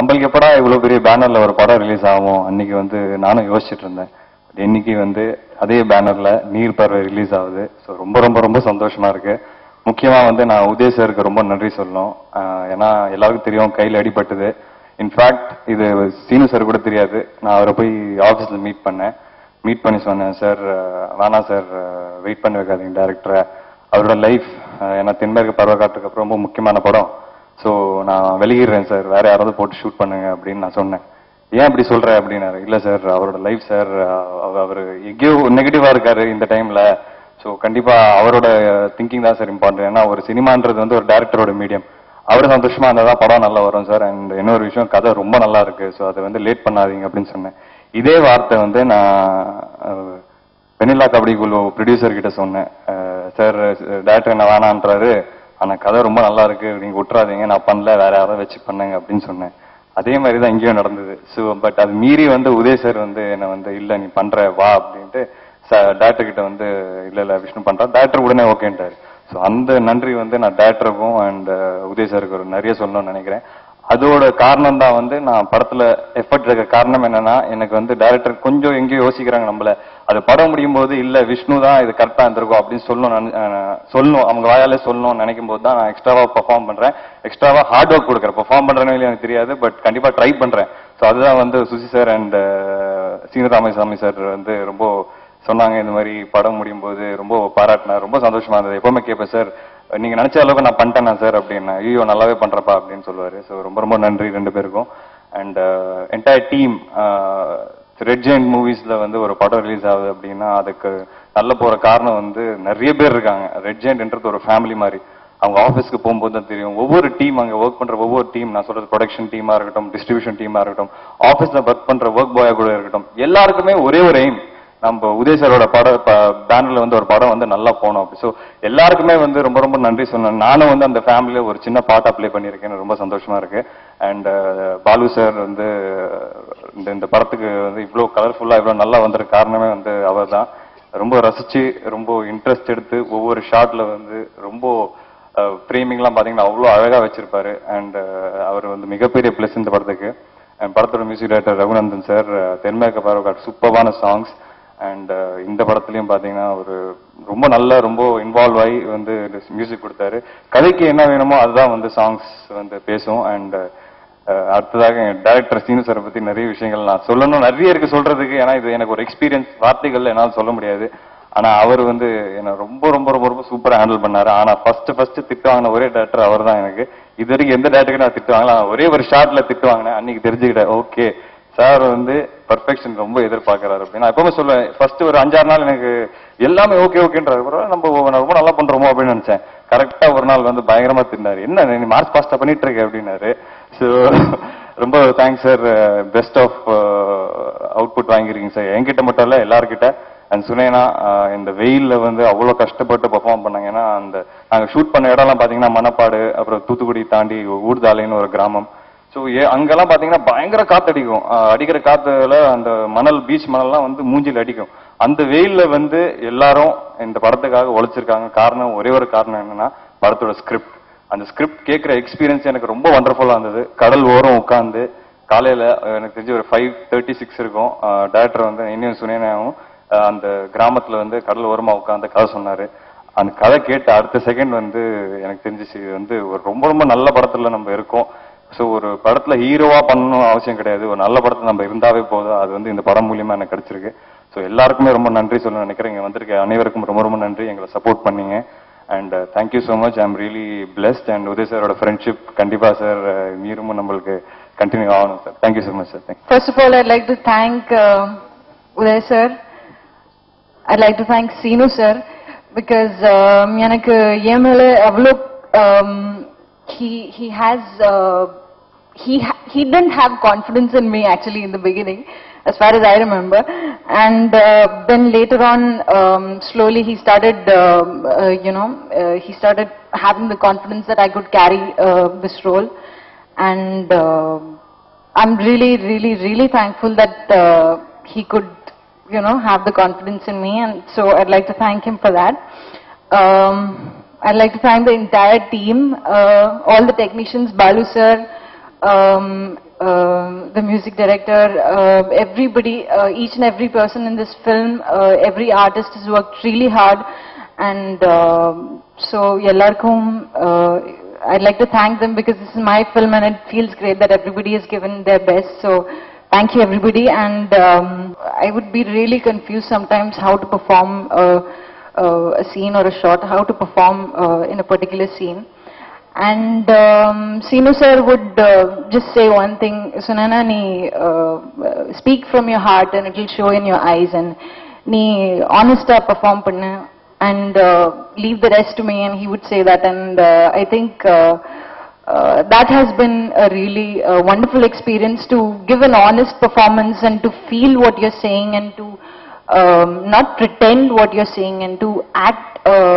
நம்மளுக்கு எப்படா இவ்வளவு பெரிய பேனர்ல ஒரு படம் ரிலீஸ் ஆகும் அன்னைக்கு வந்து நானும் யோசிச்சுட்டு இருந்தேன். இன்னைக்கு வந்து அதே பேனர்ல நீர் பறவை ரிலீஸ் ஆகுது. ஸோ ரொம்ப ரொம்ப ரொம்ப சந்தோஷமா இருக்கு. முக்கியமா வந்து நான் உதய் சாருக்கு ரொம்ப நன்றி சொல்லணும். ஏன்னா எல்லாருக்கும் தெரியும் கையில் அடிபட்டது. இன்ஃபேக்ட் இது சீனு சார் கூட தெரியாது. நான் அவரை போய் ஆஃபீஸ்ல மீட் பண்ணி சொன்னேன், சார் வேணா சார் வெயிட் பண்ணி வைக்காதீங்க டேரக்டரை, அவரோட லைஃப் ஏன்னா தென்மேற்கு பருவகாட்டுக்கு அப்புறம் ரொம்ப முக்கியமான படம். ஸோ நான் வெளியிடுறேன் சார், வேற யாராவது போட்டு ஷூட் பண்ணுங்க அப்படின்னு நான் சொன்னேன். ஏன் அப்படி சொல்ற அப்படின்னாரு. இல்ல சார் அவரோட லைஃப் சார், அவர் எங்கேயோ நெகட்டிவா இருக்காரு இந்த டைம்ல. ஸோ கண்டிப்பா அவரோட திங்கிங் தான் சார் இம்பார்ட்டன்ட். ஏன்னா ஒரு சினிமான்றது வந்து ஒரு டேரக்டரோட மீடியம். அவர் சந்தோஷமா இருந்தால் படம் நல்லா வரும் சார். அண்ட் இன்னொரு விஷயம், கதை ரொம்ப நல்லா இருக்கு. ஸோ அதை வந்து லேட் பண்ணாதீங்க அப்படின்னு சொன்னேன். இதே வார்த்தை வந்து நான் வெண்ணிலா கபடி குழு ப்ரொடியூசர் கிட்ட சொன்னேன். சார் டேரக்டர் என்ன வேணான்றாரு, ஆனா கதை ரொம்ப நல்லா இருக்கு, நீங்க விட்டுறாதீங்க, நான் பண்ணல, வேற யாராவது வச்சு பண்ணுங்க அப்படின்னு சொன்னேன். அதே மாதிரி தான் இங்கேயும் நடந்தது. ஸோ பட் அது மீறி வந்து உதய் சார் வந்து என்ன வந்து இல்ல நீ பண்ற வா அப்படின்ட்டு டேரக்டர் கிட்ட வந்து இல்ல விஷ்ணு பண்றா, டேரக்டர் உடனே ஓகேன்ட்டாரு. ஸோ அந்த நன்றி வந்து நான் டேரக்டருக்கும் அண்ட் உதய் சாருக்கு ஒரு நிறைய சொல்லணும்னு நினைக்கிறேன். அதோட காரணம் தான் வந்து நான் படத்துல எஃபர்ட் இருக்க காரணம் என்னன்னா, எனக்கு வந்து டைரக்டர் கொஞ்சம் எங்கேயோ யோசிக்கிறாங்க நம்மள. அது படம் முடியும் போது இல்ல விஷ்ணு தான் இது கரெக்டா இருந்திருக்கும் அப்படின்னு சொல்லணும் அவங்க வாயாலே சொல்லணும்னு நினைக்கும் போது தான் நான் எக்ஸ்ட்ராவா பெர்ஃபார்ம் பண்றேன், எக்ஸ்ட்ராவா ஹார்ட் ஒர்க் கொடுக்குறேன். பெர்ஃபார்ம் பண்றேன்னு எனக்கு தெரியாது, பட் கண்டிப்பா ட்ரை பண்றேன். ஸோ அதுதான் வந்து Susi sir and Seenuramasamy sir வந்து ரொம்ப சொன்னாங்க. இந்த மாதிரி படம் முடியும் போது ரொம்ப பாராட்டினார், ரொம்ப சந்தோஷமா இருந்தது. எப்பவுமே கேட்பேன், சார் நீங்க நினைச்ச அளவுக்கு நான் பண்ணிட்டேனா சார் அப்படின்னா, ஐயோ நல்லாவே பண்றப்பா அப்படின்னு சொல்லுவாரு. ஸோ ரொம்ப ரொம்ப நன்றி ரெண்டு பேருக்கும். And entire team. Red giant மூவிஸ்ல வந்து ஒரு படம் ரிலீஸ் ஆகுது அப்படின்னா அதுக்கு நல்ல போற காரணம் வந்து நிறைய பேர் இருக்காங்க. ரெட் ஜெயண்ட்ன்றது ஒரு ஃபேமிலி மாதிரி. அவங்க ஆஃபீஸ்க்கு போகும்போது தான் தெரியும். ஒவ்வொரு டீம், அங்கே ஒர்க் பண்ற ஒவ்வொரு டீம், நான் சொல்றது ப்ரொடக்ஷன் டீமா இருக்கட்டும், டிஸ்ட்ரிபியூஷன் டீமா இருக்கட்டும், ஆஃபீஸ்ல ஒர்க் பண்ற ஒர்க் பாயா கூட இருக்கட்டும், எல்லாருக்குமே ஒரே ஒரு எய்ம், நம்ம உதய் சாரோட பேனர்ல வந்து ஒரு படம் வந்து நல்லா போனோம். ஸோ எல்லாருக்குமே வந்து ரொம்ப ரொம்ப நன்றி சொன்னேன். நானும் வந்து அந்த ஃபேமிலியில ஒரு சின்ன பார்ட்டா ப்ளே பண்ணியிருக்கேன், ரொம்ப சந்தோஷமா இருக்கு. அண்ட் பாலு சார் வந்து இந்த படத்துக்கு வந்து இவ்வளோ கலர்ஃபுல்லா இவ்வளோ நல்லா வந்திருக்க காரணமே வந்து அவர் தான். ரொம்ப ரசிச்சு ரொம்ப இன்ட்ரெஸ்ட் எடுத்து ஒவ்வொரு ஷாட்ல வந்து ரொம்ப ஃப்ரேமிங்லாம் பார்த்தீங்கன்னா அவ்வளோ அழகா வச்சிருப்பாரு. அண்ட் அவர் வந்து மிகப்பெரிய பிளஸ் இந்த படத்துக்கு. படத்தோட மியூசிக் டைரக்டர் ரகுநந்தன் சார், தென்மேற்கு பருவகாட்டு சூப்பர்வான சாங்ஸ். அண்ட் இந்த படத்துலயும் பாத்தீங்கன்னா ஒரு ரொம்ப நல்ல ரொம்ப இன்வால்வ் ஆகி வந்து மியூசிக் கொடுத்தாரு. கதைக்கு என்ன வேணுமோ அதுதான் வந்து சாங்ஸ் வந்து பேசும். அண்ட் அடுத்ததாக டைரக்டர் சீனு சாரை பத்தி நிறைய விஷயங்கள் நான் சொல்லணும், நிறைய இருக்கு சொல்றதுக்கு. ஏன்னா இது எனக்கு ஒரு எக்ஸ்பீரியன்ஸ், வார்த்தைகள்ல என்னால் சொல்ல முடியாது. ஆனா அவர் வந்து என்ன ரொம்ப ரொம்ப ரொம்ப ரொம்ப சூப்பரா ஹேண்டில் பண்ணாரு. ஆனா ஃபர்ஸ்ட் திட்டு வாங்கின ஒரே டேரக்டர் அவர் தான் எனக்கு. இது வரைக்கும் எந்த டேரக்டருக்கு நான் திட்டு வாங்கல, ஒரே ஒரு ஷாட்ல திட்டு வாங்கினேன். அன்னைக்கு தெரிஞ்சுக்கிட்டேன், ஓகே சார் வந்து பர்ஃபெக்ஷன் ரொம்ப எதிர்பார்க்கிறாரு அப்படின்னு. நான் எப்பவுமே சொல்லுவேன், ஃபர்ஸ்ட் ஒரு 5-6 நாள் எனக்கு எல்லாமே ஓகே ஓகேன்றாரு, நம்ம ரொம்ப நல்லா பண்றோமோ அப்படின்னு நினைச்சேன். கரெக்டா ஒரு நாள் வந்து பயங்கரமா தின்னாரு, என்ன நீ மார்ச் பாஸ்டா பண்ணிட்டு இருக்க அப்படின்னாரு. ஸோ ரொம்ப thanks sir, best of output வாங்கிருக்கீங்க சார், என்கிட்ட மட்டும் இல்ல எல்லார்கிட்ட. அண்ட் சுனேனா இந்த வெயில்ல வந்து அவ்வளோ கஷ்டப்பட்டு பெர்ஃபார்ம் பண்ணாங்க. ஏன்னா அந்த நாங்க ஷூட் பண்ண இடம்லாம் பாத்தீங்கன்னா மணப்பாடு, அப்புறம் தூத்துக்குடி தாண்டி ஊர்தாலைன்னு ஒரு கிராமம். ஸோ அங்கெல்லாம் பாத்தீங்கன்னா பயங்கர காத்தடிக்கும். அடிக்கிற காத்துல அந்த மணல், பீச் மணல்லாம் வந்து மூஞ்சில் அடிக்கும். அந்த வெயில்ல வந்து எல்லாரும் இந்த படத்துக்காக உழைச்சிருக்காங்க. காரணம் ஒரே ஒரு காரணம் என்னன்னா படத்தோட ஸ்கிரிப்ட். அந்த ஸ்கிரிப்ட் கேட்கிற எக்ஸ்பீரியன்ஸ் எனக்கு ரொம்ப வண்டர்ஃபுல்லா இருந்தது. கடல் ஓரம் உட்காந்து காலையில எனக்கு தெரிஞ்சு ஒரு 5:36 இருக்கும். டைரக்டர் வந்து இன்னும் சுனேனாவும் அந்த கிராமத்துல வந்து கடல் ஓரமா உட்காந்து கதை சொன்னாரு. அந்த கதை கேட்ட அடுத்த செகண்ட் வந்து எனக்கு தெரிஞ்சிச்சு இது வந்து ஒரு ரொம்ப ரொம்ப நல்ல படத்துல நம்ம இருக்கோம். ஸோ ஒரு படத்துல ஹீரோவா பண்ணணும் அவசியம் கிடையாது, ஒரு நல்ல படத்துல நம்ம இருந்தாவே போதும். அது வந்து இந்த படம் மூலியமா எனக்கு கிடைச்சிருக்கு. ஸோ எல்லாருக்குமே ரொம்ப நன்றி சொல்ல நினைக்கிறேன். இங்க வந்திருக்க அனைவருக்கும் ரொம்ப ரொம்ப நன்றி, எங்களை சப்போர்ட் பண்ணீங்க. And thank you so much, I am really blessed. And Udhay சாரோட ஃப்ரெண்ட்ஷிப் கண்டிப்பா சார் மீறும் நம்மளுக்கு கண்டினியூ ஆகணும் sir. Thank you so much sir. First of all, I'd like to thank Uday sir. I'd like to thank Seenu sir because எனக்கு என் மேல அவ்வளோ he has he didn't have confidence in me actually in the beginning, as far as I remember, and then later on slowly he started he started having the confidence that I could carry this role, and I'm really thankful that he could have the confidence in me, and so I'd like to thank him for that. I'd like to thank the entire team, all the technicians, Balu sir, the music director, everybody, each and every person in this film, every artist has worked really hard, and so ellarkum I'd like to thank them because this is my film and it feels great that everybody has given their best. So thank you everybody, and I would be really confused sometimes how to perform a scene or a shot, how to perform in a particular scene. And Seenu sir would just say one thing, Sunana, nee speak from your heart and it will show in your eyes, and nee honest perform pannu and leave the rest to me, and he would say that, and I think that has been a really wonderful experience, to give an honest performance and to feel what you're saying and to not pretend what you're saying and to act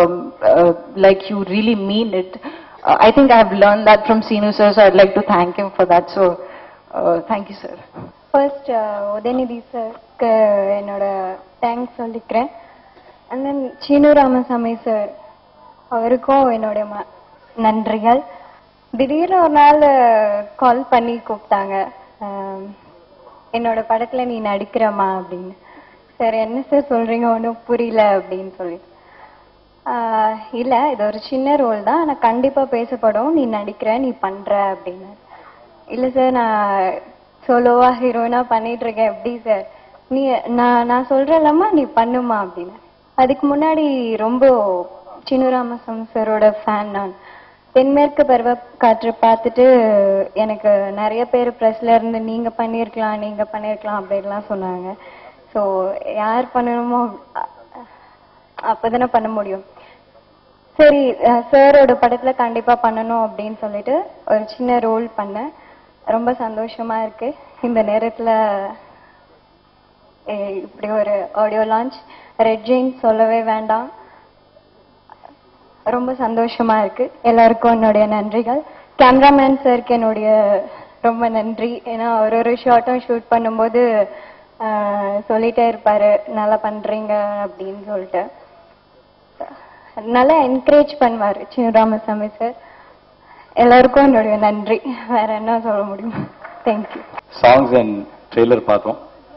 like you really mean it. I think I have learned that from Seenu sir, so I'd like to thank him for that. So thank you sir. First Udayanidhi sir ku enoda thanks sollikiren, and then Chinu Ramasamy sir avarukkum enoda நன்றிகள். திடீர்னு ஒரு நாள் கால் பண்ணி கூப்பிட்டாங்க, என்னோட படத்துல நீ நடிக்கிறமா அப்படின்னு. சார் என்ன சார் சொல்றீங்க, ஒன்றும் புரியல அப்படின்னு சொல்லி. இல்ல இது ஒரு சின்ன ரோல் தான், ஆனா கண்டிப்பா பேசப்படும், நீ நடிக்கிற, நீ பண்ற அப்படின்னு. இல்ல சார் நான் சோலோவா ஹீரோயினா பண்ணிட்டு இருக்கேன், எப்படி சார் நீ நான் சொல்றேன்லம்மா நீ பண்ணுமா அப்படின்னு. அதுக்கு முன்னாடி ரொம்ப சின்னு ராமசாமி சாரோட ஃபேன் நான். தென்மேற்கு பருவ காற்று பார்த்துட்டு எனக்கு நிறைய பேர் ப்ரெஸ்ல இருந்து நீங்க பண்ணிருக்கலாம் அப்படின்லாம் சொன்னாங்க. ஸோ யார் பண்ணணுமோ அப்பதானே பண்ண முடியும். சரி சாரோட படத்துல கண்டிப்பா பண்ணணும் அப்படின்னு சொல்லிட்டு ஒரு சின்ன ரோல் பண்ணேன். ரொம்ப சந்தோஷமா இருக்கு. இந்த நேரத்துல இப்படி ஒரு ஆடியோ லான்ச், ரெட் ஜெயின் சொல்லவே வேண்டாம், ரொம்ப சந்தோஷமா இருக்கு. எல்லாருக்கும் என்னுடைய நன்றிகள். கேமராமேன் சாருக்கு என்னுடைய ரொம்ப நன்றி. ஏன்னா ஒரு ஷார்ட்டும் ஷூட் பண்ணும்போது சொல்லிட்டே இருப்பாரு நல்லா பண்றீங்க அப்படின்னு சொல்லிட்டு, நல்லா என்கரேஜ் பண்ணுவாரு சின்னு ராமசாமி சார். எல்லாருக்கும் என்னுடைய நன்றி. வேற என்ன சொல்ல முடியும். தேங்க்யூ. சாங்ஸ் அண்ட் ட்ரெய்லர் பார்த்தோம்.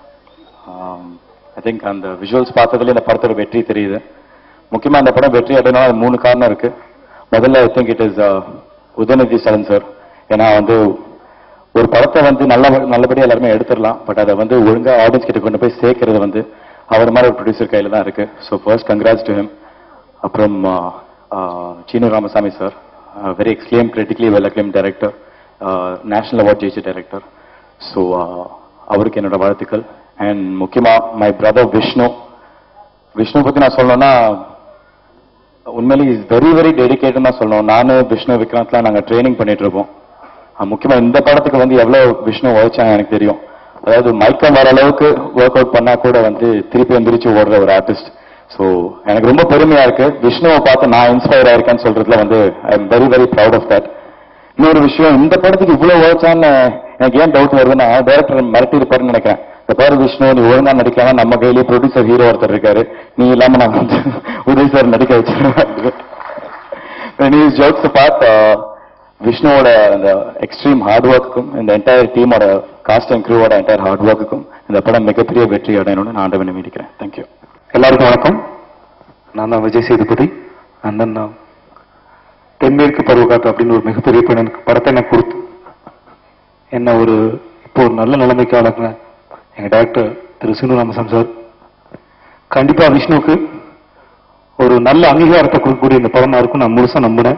ஐ திங்க் அந்த விஷுவல்ஸ் பார்த்ததுல இந்த படத்தோட வெற்றி தெரியுது. முக்கியமா இந்த படம் வெற்றி அடையணும், அது 3 காரணம் இருக்கு. முதல்ல I think it is Udhayanidhi Stalin sir. ஏன்னா வந்து ஒரு படத்தை வந்து நல்லபடியாக எல்லாருமே எடுத்துடலாம், பட் அதை வந்து ஒழுங்கா ஆடியன்ஸ் கிட்ட கொண்டு போய் சேர்க்கறது வந்து அவர் மாதிரி ஒரு ப்ரொடியூசர் கையில தான் இருக்கு. So first congrats to him. அப்புறம் Seenu Ramasamy sir, very exclaim, critically well acclaim director, national award ஜெயிச்ச டைரக்டர். ஸோ அவருக்கு என்னோட வாழ்த்துக்கள். அண்ட் முக்கியமா மை பிரதர் விஷ்ணு பத்தி நான் சொல்லணும்னா உண்மையிலே இஸ் வெரி வெரி டெடிகேட்டட் தான் சொல்லணும். நானும் விஷ்ணு விக்ராந்த்லாம் நாங்கள் ட்ரைனிங் பண்ணிட்டு இருப்போம். முக்கியமா இந்த படத்துக்கு வந்து எவ்வளவு விஷ்ணு உழைச்சாங்க எனக்கு தெரியும். அதாவது மயக்கம் வர அளவுக்கு ஒர்க் அவுட் பண்ணா கூட வந்து திருப்பி எந்திரிச்சு ஓடுற ஒரு ஆர்டிஸ்ட். ஸோ எனக்கு ரொம்ப பெருமையா இருக்கு. விஷ்ணுவை பார்த்து நான் இன்ஸ்பயர் ஆயிருக்கேன்னு சொல்றதுல வந்து I am very very proud of that. இன்னொரு விஷயம், இந்த படத்துக்கு இவ்வளவு உழைச்சான்னு எனக்கு ஏன் டவுட் வருதுன்னா, டைரக்டர் மிரட்டி இருப்பாருன்னு நினைக்கிறேன். இந்த பாரு விஷ்ணு, நீ ஒழுங்கா நடிக்கலாம், நம்ம கையிலேயே ப்ரொடியூசர் ஹீரோ ஒருத்தர் இருக்காரு, நீ இல்லாம நான் வந்து உதய் சார் நடிக்க வச்சிருவேன். ஜோக்ஸ் பார்த்து விஷ்ணுவோட அந்த எக்ஸ்ட்ரீம் ஹார்ட் ஒர்க்குக்கும் இந்த என்டையர் டீமோட காஸ்ட் அண்ட் க்ரூவோட என்டையர் ஹார்ட் ஒர்க்குக்கும் இந்த படம் மிகப்பெரிய வெற்றி அடையணும்னு நான் ஆண்டவனை வேண்டிக்கிறேன். தேங்க்யூ. எல்லாருக்கும் வணக்கம். நான் தான் விஜய் சேதுபதி. நான் தான் தென்மேற்கு பருவக்காற்று அப்படின்னு ஒரு மிகப்பெரிய படத்தை எனக்கு கொடுத்து என்ன இப்போ ஒரு நல்ல நிலைமைக்கு ஆளாக்குன எங்க டைரக்டர் திரு சீனு ராமசாமி சார். கண்டிப்பா விஷ்ணுவுக்கு ஒரு நல்ல அங்கீகாரத்தை கொடுக்கக்கூடிய இந்த படமா இருக்கும் நான் முழுசா நம்பினேன்.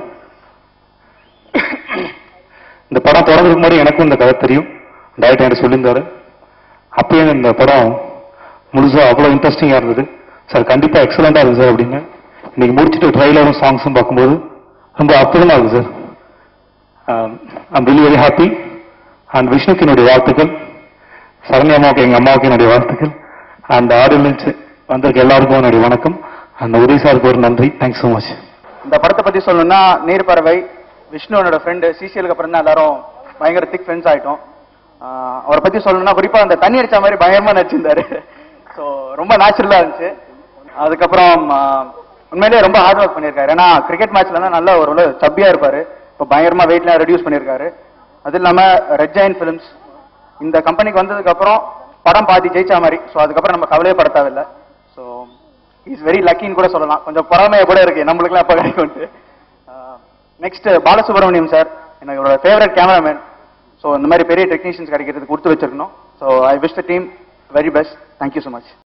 இந்த படம் தொடங்குறதுக்கு முன்னாடி எனக்கும் இந்த கதை தெரியும், டைரக்டர் என்கிட்ட சொல்லியிருந்தாரு. அப்பயே இந்த படம் முழுசா அவ்வளவு இன்ட்ரெஸ்டிங்கா இருந்தது. சார் கண்டிப்பா எக்ஸலண்டா இருக்கு சார் அப்படின்னு. இன்னைக்கு முடிச்சுட்டு ட்ரைலரும் சாங்ஸும் பார்க்கும்போது ரொம்ப அற்புதமா இருக்கு sir. I'm really very happy. And விஷ்ணுக்கு என்னுடைய வாழ்த்துக்கள், சரண்யா அம்மாவுக்கு எங்க அம்மாவுக்கு என்னுடைய வாழ்த்துக்கள், அந்த ஆடியன்ஸ் வந்திருக்க எல்லாருக்கும் என்னுடைய வணக்கம். அந்த உதய் சாருக்கு ஒரு நன்றி. Thanks so much. இந்த படத்தை பத்தி சொல்லணும்னா, நீர்பறவை விஷ்ணுவோட ஃப்ரெண்டு சிசிஎலுக்கு அப்புறம் தான் எல்லாரும் பயங்கர திக் ஃப்ரெண்ட்ஸ் ஆயிட்டோம். அவரை பத்தி சொல்லணும்னா குறிப்பா அந்த தண்ணி அடிச்ச மாதிரி பயங்கரமா நடிச்சிருந்தாரு. ஸோ ரொம்ப நேச்சுரலா இருந்துச்சு. அதுக்கப்புறம் உண்மையிலேயே ரொம்ப ஹார்ட் ஒர்க் பண்ணியிருக்காரு. ஏன்னா கிரிக்கெட் மேட்ச்லாம் நல்ல ஒரு சப்பியா இருப்பாரு, இப்போ பயங்கரமா வெயிட்லாம் ரெடியூஸ் பண்ணியிருக்காரு. அது இல்லாம ரெட் ஜெயின் ஃபிலிம்ஸ் இந்த கம்பெனிக்கு வந்ததுக்கு அப்புறம் படம் பாதி ஜெயிச்சா மாதிரி. ஸோ அதுக்கப்புறம் நம்ம கவலையே பட தேவையில்லை. ஸோ இஸ் வெரி லக்கின்னு கூட சொல்லலாம். கொஞ்சம் பொறாமையா கூட இருக்கு நம்மளுக்குலாம் எப்போ கிடைக்கும்ட்டு. நெக்ஸ்ட் பாலசுப்ரமணியம் சார், என்னோட ஃபேவரட் கேமராமேன். ஸோ இந்த மாதிரி பெரிய டெக்னீஷியன்ஸ் கிடைக்கிறதுக்கு கொடுத்து வச்சிருக்கணும். So I wish the team very best. Thank you so much.